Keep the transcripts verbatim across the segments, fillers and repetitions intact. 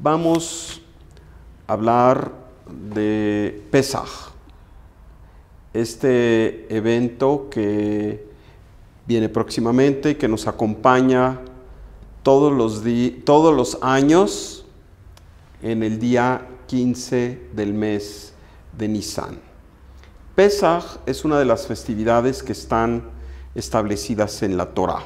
vamos a hablar de Pesaj, este evento que viene próximamente, que nos acompaña todos los, todos los años en el día quince del mes de Nisan. Pesaj es una de las festividades que están establecidas en la Torá.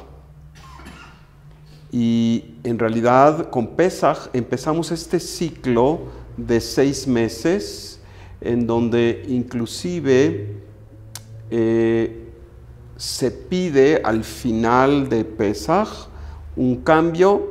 Y en realidad con Pesaj empezamos este ciclo de seis meses en donde inclusive eh, se pide al final de Pesaj un cambio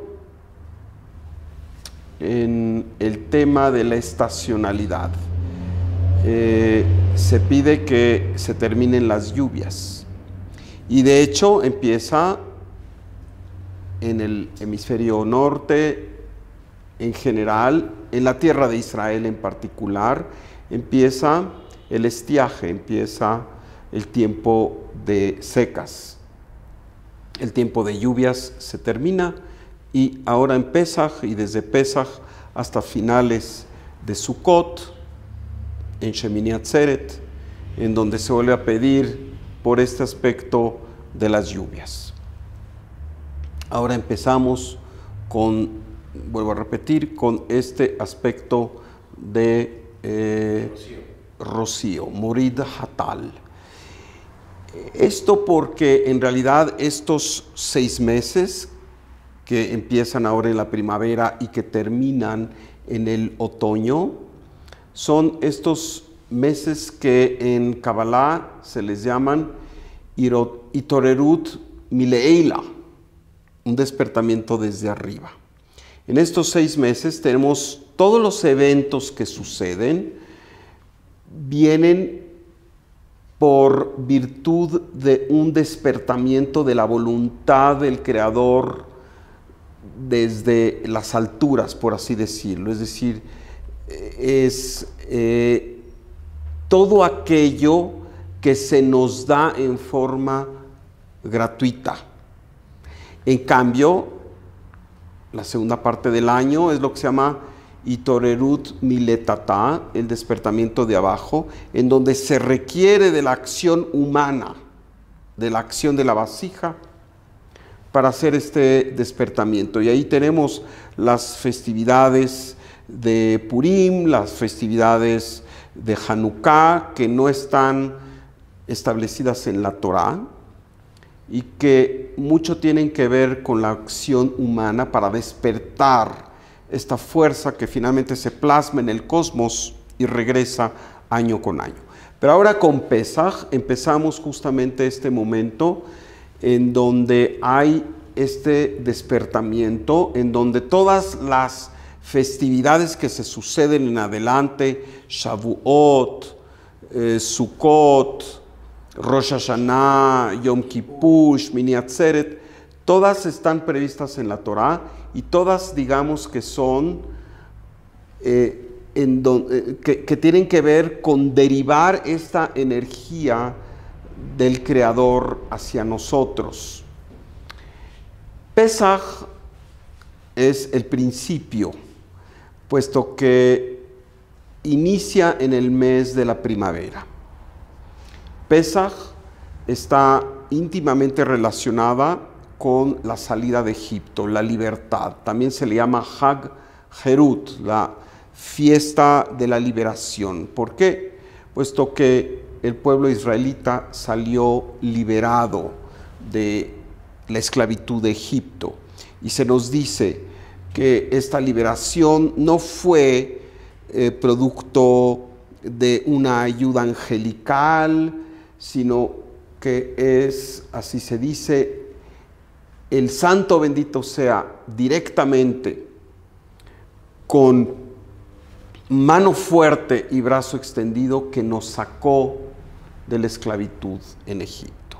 en el tema de la estacionalidad. Eh, se pide que se terminen las lluvias y de hecho empieza en el hemisferio norte en general, en la tierra de Israel en particular, empieza el estiaje, empieza el tiempo de secas. El tiempo de lluvias se termina y ahora en Pesaj y desde Pesaj hasta finales de Sukkot, en Shemini Atzeret, en donde se vuelve a pedir por este aspecto de las lluvias. Ahora empezamos con, vuelvo a repetir, con este aspecto de eh, rocío, Morid Hatal. Esto porque en realidad estos seis meses que empiezan ahora en la primavera y que terminan en el otoño, son estos meses que en Kabbalah se les llaman Itorerut Mileila, un despertamiento desde arriba. En estos seis meses tenemos todos los eventos que suceden, vienen por virtud de un despertamiento de la voluntad del Creador desde las alturas, por así decirlo. Es decir, es eh, todo aquello que se nos da en forma gratuita. En cambio, la segunda parte del año es lo que se llama Itorerut Miletata, el despertamiento de abajo, en donde se requiere de la acción humana, de la acción de la vasija, para hacer este despertamiento. Y ahí tenemos las festividades de Purim, las festividades de Hanukkah, que no están establecidas en la Torá, y que mucho tienen que ver con la acción humana para despertar esta fuerza que finalmente se plasma en el cosmos y regresa año con año. Pero ahora con Pesaj empezamos justamente este momento en donde hay este despertamiento, en donde todas las festividades que se suceden en adelante, Shavuot, eh, Sukkot, Rosh Hashanah, Yom Kippur, Shmini Atzeret, todas están previstas en la Torá y todas digamos que son, eh, en don, eh, que, que tienen que ver con derivar esta energía del Creador hacia nosotros. Pesaj es el principio, puesto que inicia en el mes de la primavera. Pesaj está íntimamente relacionada con la salida de Egipto, la libertad. También se le llama Hag Herut, la fiesta de la liberación. ¿Por qué? Puesto que el pueblo israelita salió liberado de la esclavitud de Egipto. Y se nos dice que esta liberación no fue eh, producto de una ayuda angelical, sino que es, así se dice, el santo bendito sea directamente con mano fuerte y brazo extendido que nos sacó de la esclavitud en Egipto.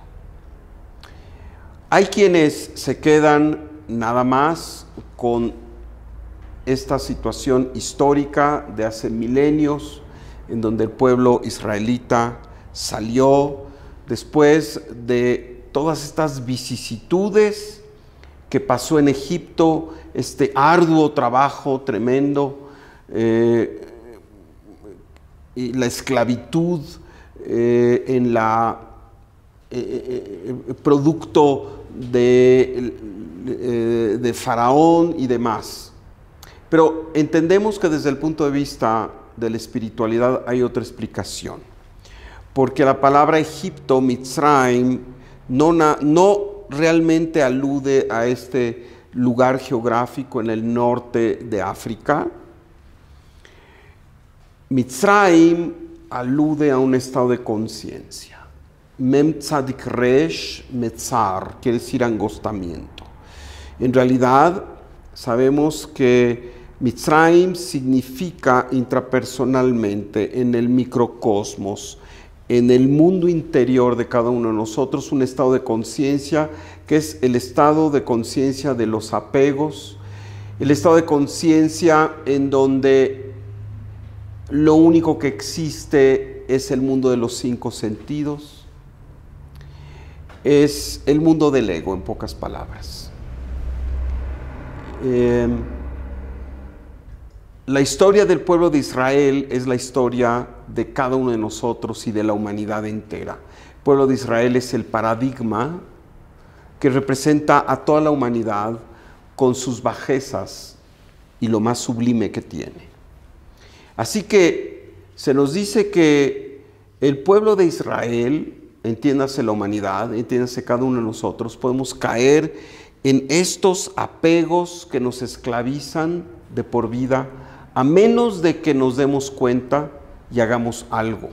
Hay quienes se quedan nada más con esta situación histórica de hace milenios, en donde el pueblo israelita salió después de todas estas vicisitudes que pasó en Egipto, este arduo trabajo tremendo, eh, y la esclavitud eh, en la eh, eh, producto de, eh, de Faraón y demás. Pero entendemos que desde el punto de vista de la espiritualidad hay otra explicación, porque la palabra Egipto, Mitzrayim, no, no realmente alude a este lugar geográfico en el norte de África. Mitzrayim alude a un estado de conciencia. Mem tzadik resh metzar, quiere decir angostamiento. En realidad sabemos que Mitzrayim significa intrapersonalmente, en el microcosmos, en el mundo interior de cada uno de nosotros, un estado de conciencia que es el estado de conciencia de los apegos, el estado de conciencia en donde lo único que existe es el mundo de los cinco sentidos, es el mundo del ego, en pocas palabras. Eh, la historia del pueblo de Israel es la historia de cada uno de nosotros y de la humanidad entera. El pueblo de Israel es el paradigma que representa a toda la humanidad con sus bajezas y lo más sublime que tiene. Así que se nos dice que el pueblo de Israel, entiéndase la humanidad, entiéndase cada uno de nosotros, podemos caer en estos apegos que nos esclavizan de por vida, a menos de que nos demos cuenta y hagamos algo.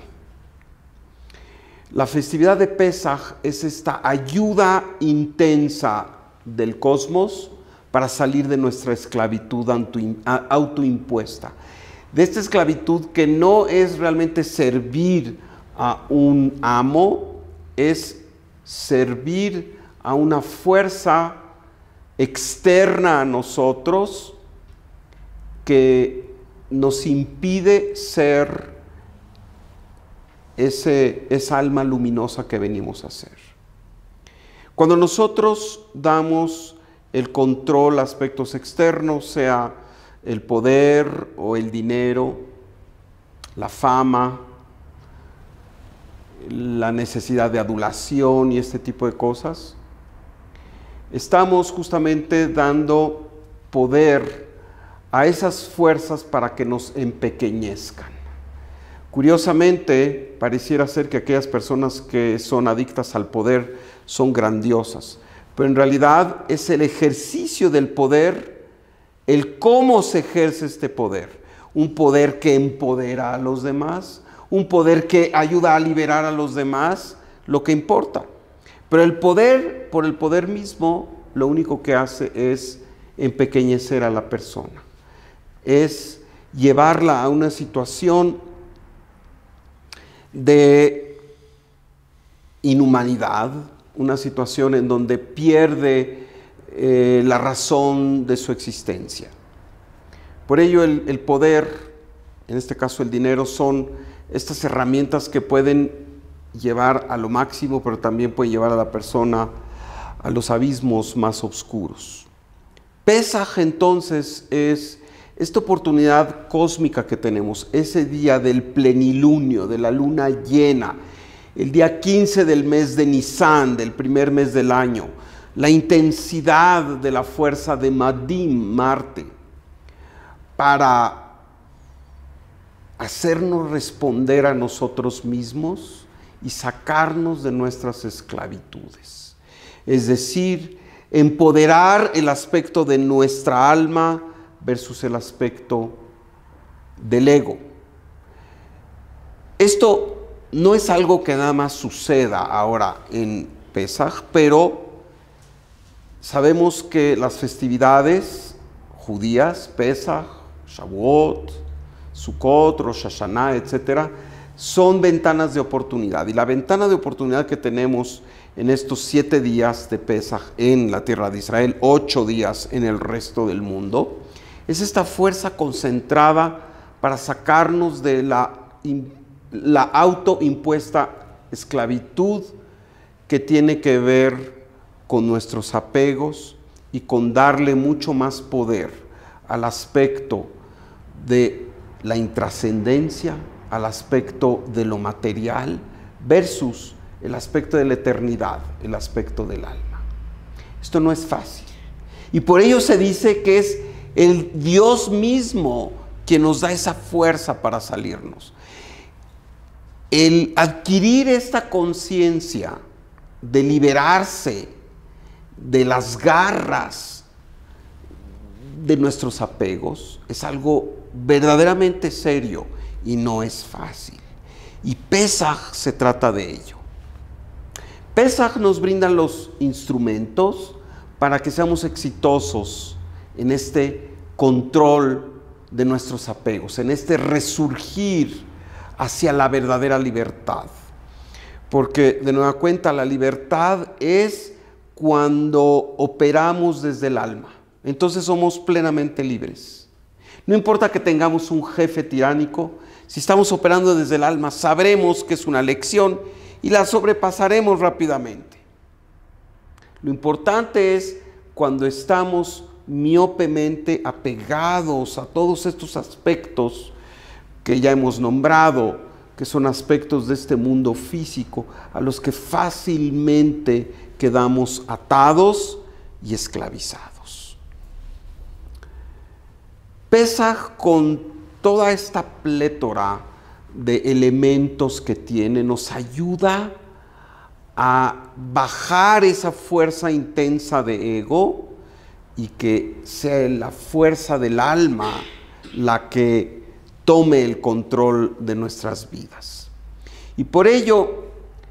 La festividad de Pesaj es esta ayuda intensa del cosmos para salir de nuestra esclavitud autoimpuesta. De esta esclavitud que no es realmente servir a un amo, es servir a una fuerza externa a nosotros que nos impide ser ese, esa alma luminosa que venimos a ser. Cuando nosotros damos el control a aspectos externos, sea el poder o el dinero, la fama, la necesidad de adulación y este tipo de cosas, estamos justamente dando poder a esas fuerzas para que nos empequeñezcan. Curiosamente, pareciera ser que aquellas personas que son adictas al poder son grandiosas, pero en realidad es el ejercicio del poder, el cómo se ejerce este poder, un poder que empodera a los demás, un poder que ayuda a liberar a los demás, lo que importa. Pero el poder, por el poder mismo, lo único que hace es empequeñecer a la persona, es llevarla a una situación de inhumanidad, una situación en donde pierde eh, la razón de su existencia. Por ello el, el poder, en este caso el dinero, son estas herramientas que pueden llevar a lo máximo, pero también pueden llevar a la persona a los abismos más oscuros. Pesaj entonces es esta oportunidad cósmica que tenemos, ese día del plenilunio, de la luna llena, el día quince del mes de Nisan, del primer mes del año, la intensidad de la fuerza de Madim, Marte, para hacernos responder a nosotros mismos y sacarnos de nuestras esclavitudes. Es decir, empoderar el aspecto de nuestra alma versus el aspecto del ego. Esto no es algo que nada más suceda ahora en Pesaj, pero sabemos que las festividades judías, Pesaj, Shavuot, Sukkot, Rosh Hashanah, etcétera, son ventanas de oportunidad. Y la ventana de oportunidad que tenemos en estos siete días de Pesaj en la tierra de Israel, ocho días en el resto del mundo, es esta fuerza concentrada para sacarnos de la, la autoimpuesta esclavitud que tiene que ver con nuestros apegos y con darle mucho más poder al aspecto de la intrascendencia, al aspecto de lo material, versus el aspecto de la eternidad, el aspecto del alma. Esto no es fácil. Y por ello se dice que es el Dios mismo quien nos da esa fuerza para salirnos. El adquirir esta conciencia de liberarse de las garras de nuestros apegos es algo verdaderamente serio y no es fácil. Y Pesaj se trata de ello. Pesaj nos brinda los instrumentos para que seamos exitosos en este control de nuestros apegos, en este resurgir hacia la verdadera libertad. Porque de nueva cuenta la libertad es cuando operamos desde el alma. Entonces somos plenamente libres. No importa que tengamos un jefe tiránico, si estamos operando desde el alma, sabremos que es una lección y la sobrepasaremos rápidamente. Lo importante es cuando estamos miopemente apegados a todos estos aspectos que ya hemos nombrado, que son aspectos de este mundo físico, a los que fácilmente quedamos atados y esclavizados. Pesaj, con toda esta plétora de elementos que tiene, nos ayuda a bajar esa fuerza intensa de ego y que sea la fuerza del alma la que tome el control de nuestras vidas. Y por ello,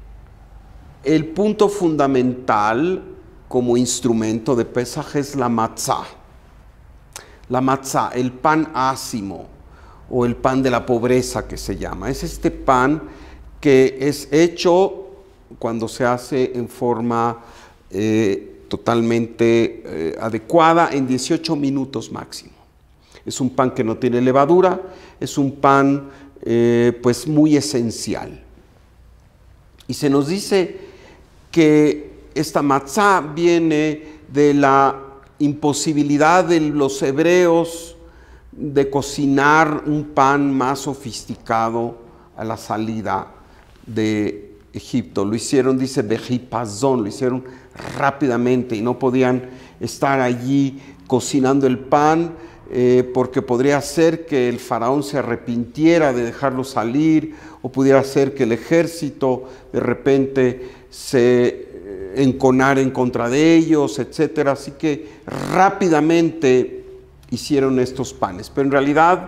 el punto fundamental como instrumento de Pesaj es la matzá. La matzá, el pan ácimo o el pan de la pobreza que se llama. Es este pan que es hecho cuando se hace en forma eh, totalmente eh, adecuada en dieciocho minutos máximo. Es un pan que no tiene levadura, es un pan eh, pues muy esencial. Y se nos dice que esta matzá viene de la imposibilidad de los hebreos de cocinar un pan más sofisticado a la salida de Egipto. Lo hicieron, dice, bejipazón, lo hicieron rápidamente y no podían estar allí cocinando el pan eh, porque podría ser que el faraón se arrepintiera de dejarlo salir o pudiera ser que el ejército de repente se enconara en contra de ellos, etcétera. Así que rápidamente hicieron estos panes. Pero en realidad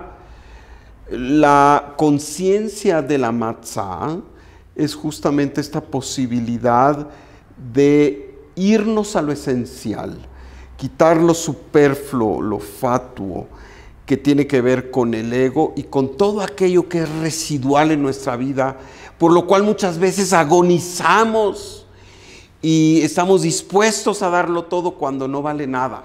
la conciencia de la matzá es justamente esta posibilidad de irnos a lo esencial, quitar lo superfluo, lo fatuo, que tiene que ver con el ego y con todo aquello que es residual en nuestra vida, por lo cual muchas veces agonizamos y estamos dispuestos a darlo todo cuando no vale nada.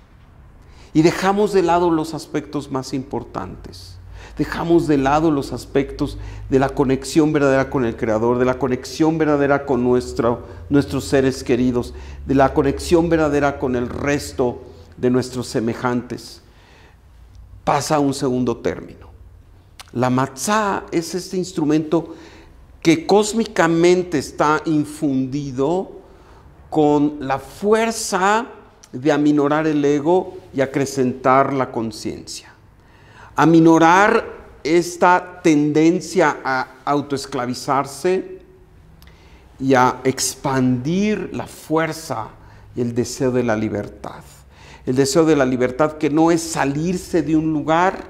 Y dejamos de lado los aspectos más importantes. Dejamos de lado los aspectos de la conexión verdadera con el Creador, de la conexión verdadera con nuestro, nuestros seres queridos, de la conexión verdadera con el resto de nuestros semejantes. Pasa a un segundo término. La matzá es este instrumento que cósmicamente está infundido con la fuerza de aminorar el ego y acrecentar la conciencia. Aminorar esta tendencia a autoesclavizarse y a expandir la fuerza y el deseo de la libertad. El deseo de la libertad que no es salirse de un lugar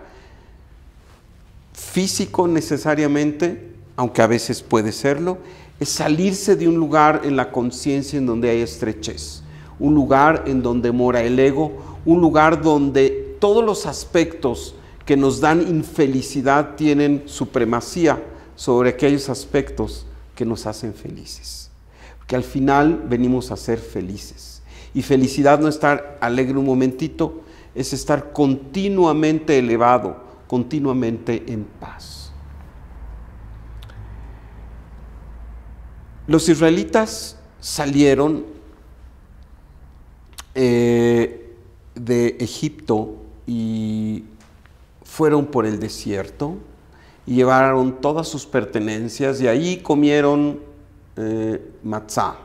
físico necesariamente, aunque a veces puede serlo, es salirse de un lugar en la conciencia en donde hay estrechez, un lugar en donde mora el ego, un lugar donde todos los aspectos que nos dan infelicidad tienen supremacía sobre aquellos aspectos que nos hacen felices. Porque al final venimos a ser felices. Y felicidad no es estar alegre un momentito, es estar continuamente elevado, continuamente en paz. Los israelitas salieron eh, de Egipto y fueron por el desierto y llevaron todas sus pertenencias y ahí comieron eh, matzá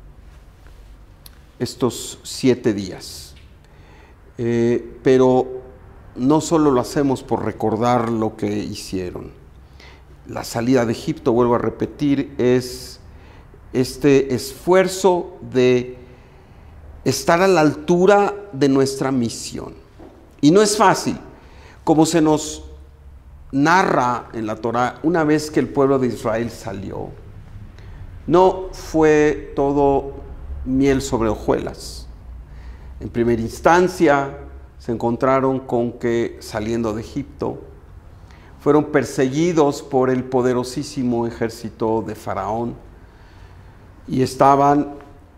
estos siete días. Eh, pero no solo lo hacemos por recordar lo que hicieron. La salida de Egipto, vuelvo a repetir, es este esfuerzo de estar a la altura de nuestra misión. Y no es fácil, como se nos narra en la Torá, una vez que el pueblo de Israel salió, no fue todo miel sobre hojuelas. En primera instancia se encontraron con que saliendo de Egipto fueron perseguidos por el poderosísimo ejército de Faraón y estaban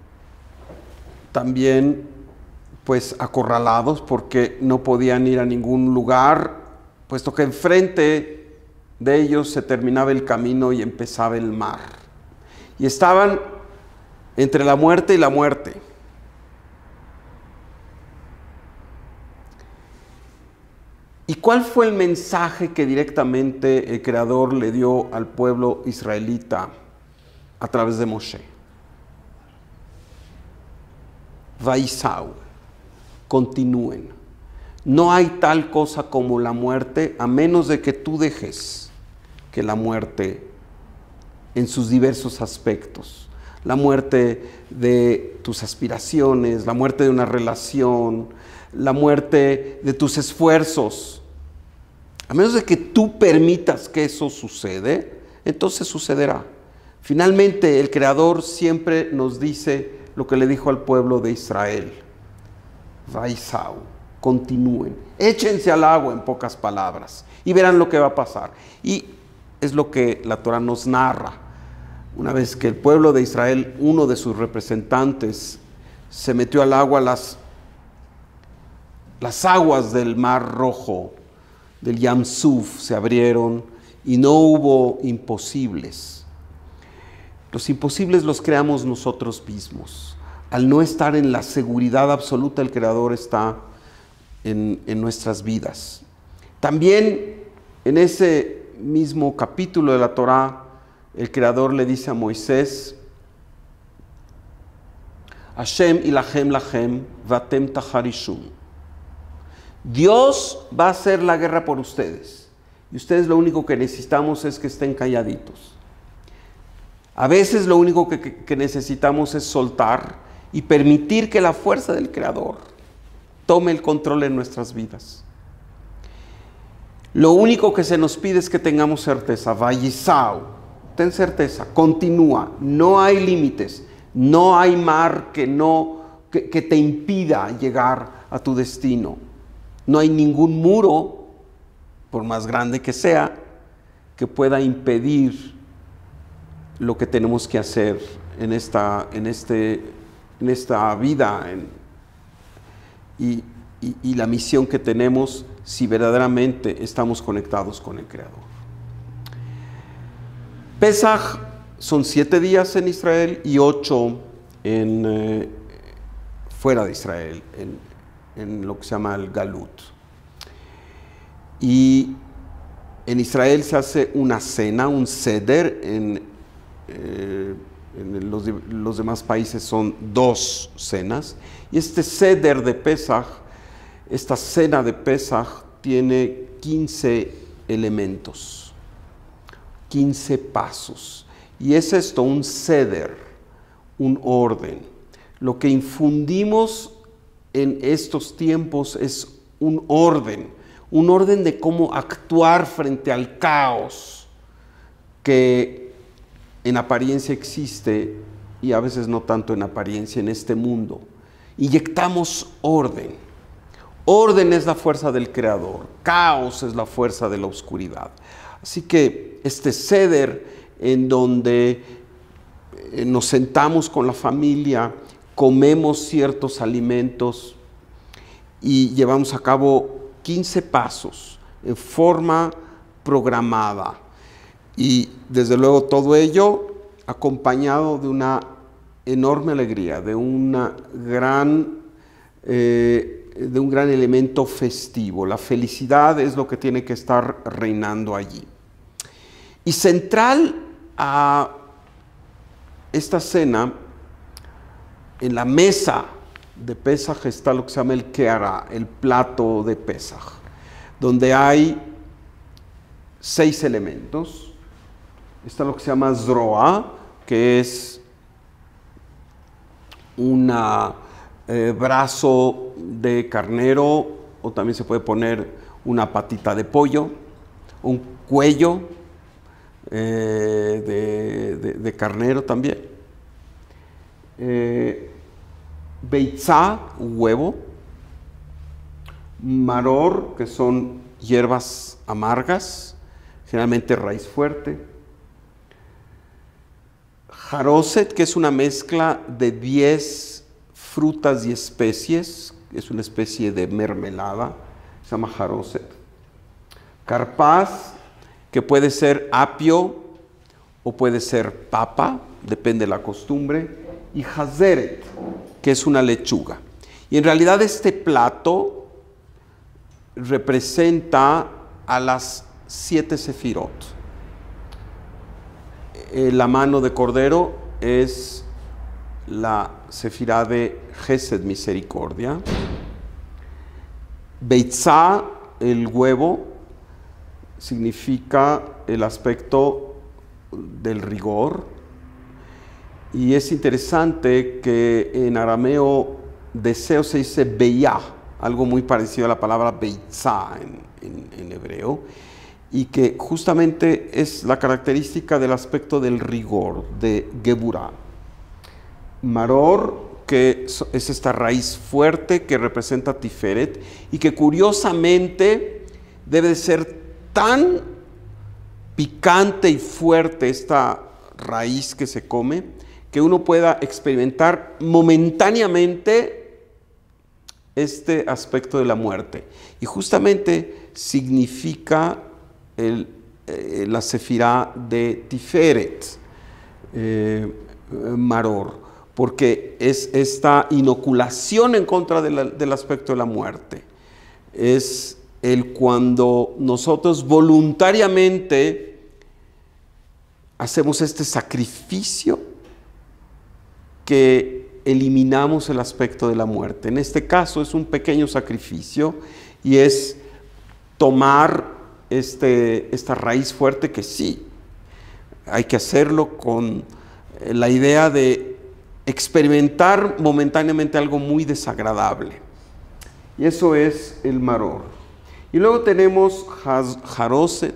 también pues acorralados porque no podían ir a ningún lugar, puesto que enfrente de ellos se terminaba el camino y empezaba el mar. Y estaban entre la muerte y la muerte. ¿Y cuál fue el mensaje que directamente el Creador le dio al pueblo israelita a través de Moshe? Vaisau, continúen. No hay tal cosa como la muerte a menos de que tú dejes que la muerte en sus diversos aspectos, la muerte de tus aspiraciones, la muerte de una relación, la muerte de tus esfuerzos, a menos de que tú permitas que eso sucede, entonces sucederá. Finalmente, el Creador siempre nos dice lo que le dijo al pueblo de Israel: Vaisau, continúen, échense al agua, en pocas palabras, y verán lo que va a pasar. Y es lo que la Torá nos narra. Una vez que el pueblo de Israel, uno de sus representantes, se metió al agua, las, las aguas del Mar Rojo, del Yam Suf, se abrieron y no hubo imposibles. Los imposibles los creamos nosotros mismos. Al no estar en la seguridad absoluta, el Creador está en, en nuestras vidas. También en ese mismo capítulo de la Torá, el Creador le dice a Moisés: Hashem ilahem lachem vatem taharishum. Dios va a hacer la guerra por ustedes y ustedes lo único que necesitamos es que estén calladitos. A veces lo único que, que, que necesitamos es soltar y permitir que la fuerza del Creador tome el control en nuestras vidas. Lo único que se nos pide es que tengamos certeza. Vayisau, ten certeza, continúa, no hay límites, no hay mar que, no, que, que te impida llegar a tu destino. No hay ningún muro, por más grande que sea, que pueda impedir lo que tenemos que hacer en esta, en este, en esta vida en, y, y, y la misión que tenemos si verdaderamente estamos conectados con el Creador. Pesaj son siete días en Israel y ocho en, eh, fuera de Israel, en, en lo que se llama el Galut. Y en Israel se hace una cena, un seder, en, eh, en los, los demás países son dos cenas. Y este seder de Pesaj, esta cena de Pesaj, tiene quince elementos, quince pasos. Y es esto, un seder, un orden. Lo que infundimos en estos tiempos es un orden, un orden de cómo actuar frente al caos que en apariencia existe y a veces no tanto en apariencia en este mundo. Inyectamos orden. Orden es la fuerza del Creador, caos es la fuerza de la oscuridad. Así que este seder en donde nos sentamos con la familia, comemos ciertos alimentos y llevamos a cabo quince pasos en forma programada. Y desde luego todo ello acompañado de una enorme alegría, de una gran eh, de un gran elemento festivo. La felicidad es lo que tiene que estar reinando allí. Y central a esta cena, en la mesa de Pesaj está lo que se llama el Keara, el plato de Pesaj, donde hay seis elementos. Está lo que se llama Zroa, que es un eh, brazo de carnero, o también se puede poner una patita de pollo, un cuello eh, de, de, de carnero también. Eh, Beitzá, huevo. Maror, que son hierbas amargas, generalmente raíz fuerte. Jaroset, que es una mezcla de diez frutas y especies, es una especie de mermelada, se llama jaroset. Carpaz, que puede ser apio o puede ser papa, depende de la costumbre. Y hazeret, que es una lechuga. Y en realidad este plato representa a las siete sefirot. La mano de cordero es la sefirá de Gesed, misericordia. Beitzá, el huevo, significa el aspecto del rigor. Y es interesante que en arameo deseo se dice beyá, algo muy parecido a la palabra beitzá en, en, en hebreo, y que justamente es la característica del aspecto del rigor, de geburá. Maror, que es esta raíz fuerte que representa Tiferet, y que curiosamente debe de ser tan picante y fuerte esta raíz que se come, que uno pueda experimentar momentáneamente este aspecto de la muerte. Y justamente significa el, eh, la sefirá de Tiferet, eh, Maror, porque es esta inoculación en contra de la, del aspecto de la muerte. Es el cuando nosotros voluntariamente hacemos este sacrificio que eliminamos el aspecto de la muerte. En este caso es un pequeño sacrificio y es tomar este, esta raíz fuerte que sí, hay que hacerlo con la idea de experimentar momentáneamente algo muy desagradable. Y eso es el maror. Y luego tenemos jaroset,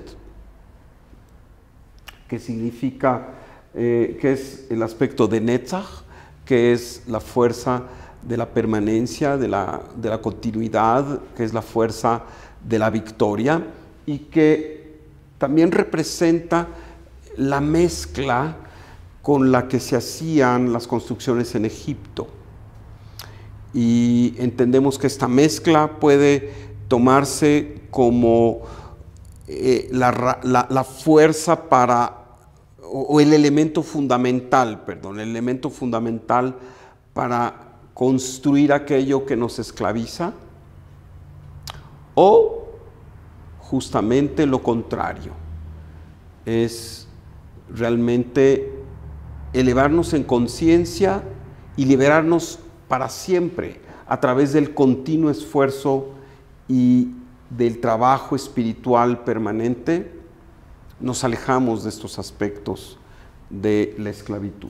que significa, eh, que es el aspecto de netzach, que es la fuerza de la permanencia, de la, de la continuidad, que es la fuerza de la victoria, y que también representa la mezcla con la que se hacían las construcciones en Egipto. Y entendemos que esta mezcla puede tomarse como eh, la, la, la fuerza para, o, o el elemento fundamental, perdón, el elemento fundamental para construir aquello que nos esclaviza, o justamente lo contrario, es realmente elevarnos en conciencia y liberarnos para siempre a través del continuo esfuerzo y del trabajo espiritual permanente. Nos alejamos de estos aspectos de la esclavitud.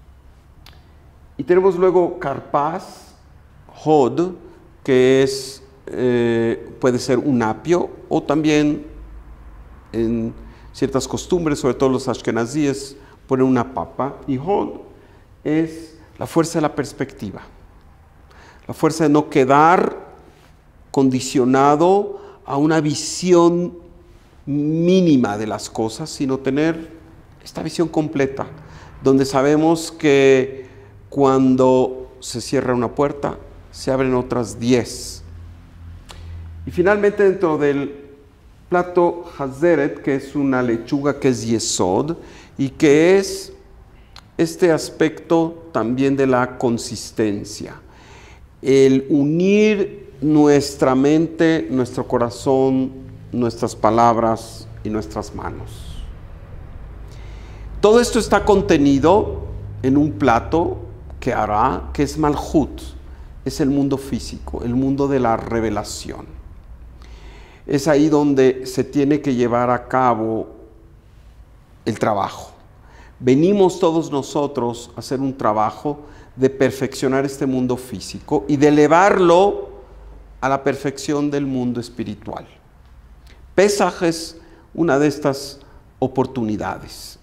Y tenemos luego carpaz, hod, que es, eh, puede ser un apio, o también en ciertas costumbres, sobre todo los ashkenazíes, ponen una papa. Y hod es la fuerza de la perspectiva, la fuerza de no quedar condicionado a una visión mínima de las cosas, sino tener esta visión completa, donde sabemos que cuando se cierra una puerta, se abren otras diez. Y finalmente, dentro del plato hazeret, que es una lechuga que es yesod, y que es este aspecto también de la consistencia, el unir nuestra mente, nuestro corazón, nuestras palabras y nuestras manos. Todo esto está contenido en un plato que hará, que es Malhut, es el mundo físico, el mundo de la revelación. Es ahí donde se tiene que llevar a cabo el trabajo. Venimos todos nosotros a hacer un trabajo de perfeccionar este mundo físico y de elevarlo a la perfección del mundo espiritual. Pesaj es una de estas oportunidades.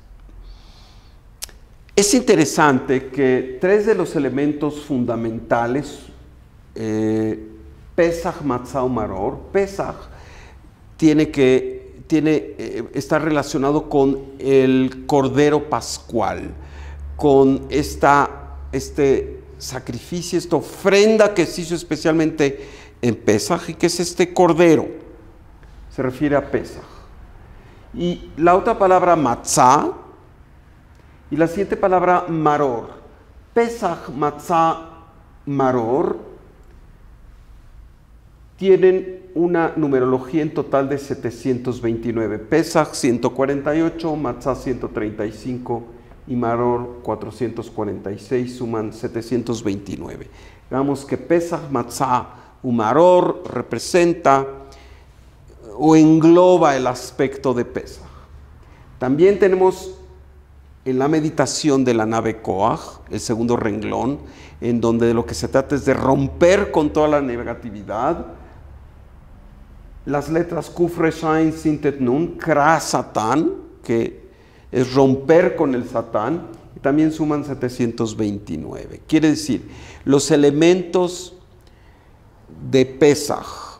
Es interesante que tres de los elementos fundamentales, eh, Pesaj, Matzah, Maror, Pesaj tiene que, tiene, eh, está relacionado con el Cordero Pascual, con esta, este sacrificio, esta ofrenda que se hizo especialmente en Pesaj, y que es este Cordero, se refiere a Pesaj. Y la otra palabra Matzah, y la siguiente palabra Maror. Pesaj, Matzah, Maror tienen una numerología en total de setecientos veintinueve. Pesaj ciento cuarenta y ocho, Matzah ciento treinta y cinco y Maror cuatrocientos cuarenta y seis, suman setecientos veintinueve. Digamos que Pesaj, Matzah y Maror representa o engloba el aspecto de Pesaj. También tenemos en la meditación de la nave Koach, el segundo renglón, en donde de lo que se trata es de romper con toda la negatividad, las letras Kuf Resh Ain Sin Tet Nun, Kra Satán, que es romper con el Satán, y también suman setecientos veintinueve. Quiere decir, los elementos de Pesaj,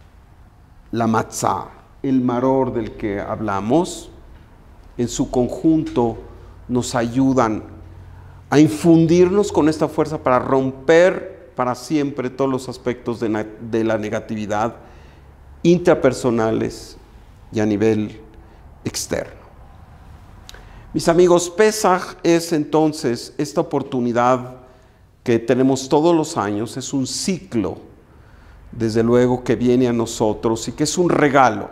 la Matzah, el Maror del que hablamos, en su conjunto nos ayudan a infundirnos con esta fuerza para romper para siempre todos los aspectos de, na- de la negatividad intrapersonales y a nivel externo. Mis amigos, Pesaj es entonces esta oportunidad que tenemos todos los años, es un ciclo, desde luego, que viene a nosotros y que es un regalo.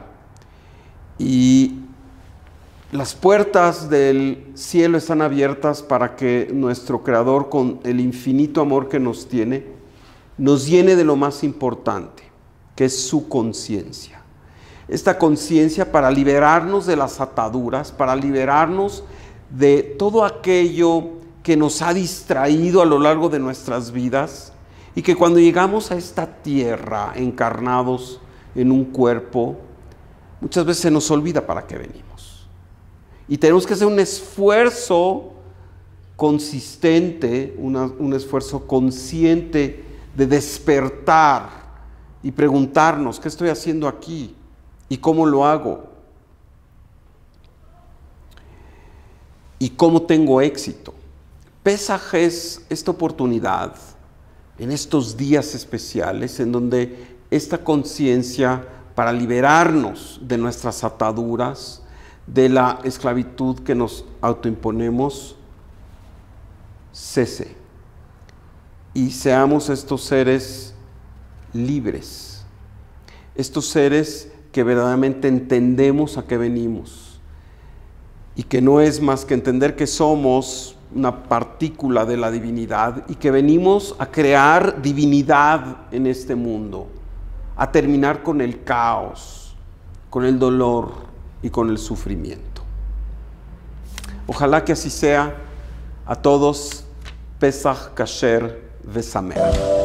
Y las puertas del cielo están abiertas para que nuestro Creador, con el infinito amor que nos tiene, nos llene de lo más importante, que es su conciencia. Esta conciencia para liberarnos de las ataduras, para liberarnos de todo aquello que nos ha distraído a lo largo de nuestras vidas y que cuando llegamos a esta tierra encarnados en un cuerpo, muchas veces se nos olvida para qué venimos. Y tenemos que hacer un esfuerzo consistente, una, un esfuerzo consciente de despertar y preguntarnos, ¿qué estoy haciendo aquí? ¿Y cómo lo hago? ¿Y cómo tengo éxito? Pesaj es esta oportunidad, en estos días especiales, en donde esta conciencia para liberarnos de nuestras ataduras, de la esclavitud que nos autoimponemos, cese y seamos estos seres libres, estos seres que verdaderamente entendemos a qué venimos y que no es más que entender que somos una partícula de la divinidad y que venimos a crear divinidad en este mundo, a terminar con el caos, con el dolor y con el sufrimiento. Ojalá que así sea. A todos, Pesaj Kasher Vesamer.